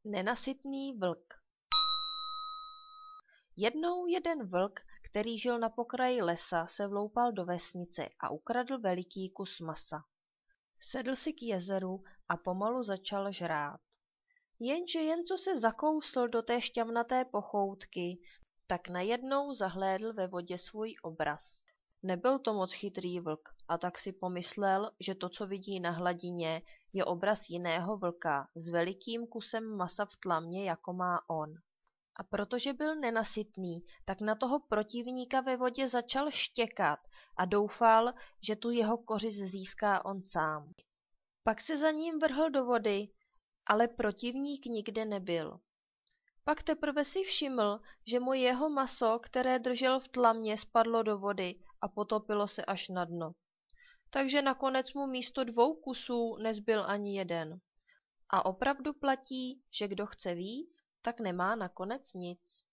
Nenasytný vlk. Jednou jeden vlk, který žil na pokraji lesa, se vloupal do vesnice a ukradl veliký kus masa. Sedl si k jezeru a pomalu začal žrát. Jenže jen co se zakousl do té šťavnaté pochoutky, tak najednou zahlédl ve vodě svůj obraz. Nebyl to moc chytrý vlk a tak si pomyslel, že to, co vidí na hladině, je obraz jiného vlka s velikým kusem masa v tlamě, jako má on. A protože byl nenasytný, tak na toho protivníka ve vodě začal štěkat a doufal, že tu jeho kořist získá on sám. Pak se za ním vrhl do vody, ale protivník nikde nebyl. Pak teprve si všiml, že mu jeho maso, které držel v tlamě, spadlo do vody a potopilo se až na dno. Takže nakonec mu místo 2 kusů nezbyl ani jeden. A opravdu platí, že kdo chce víc, tak nemá nakonec nic.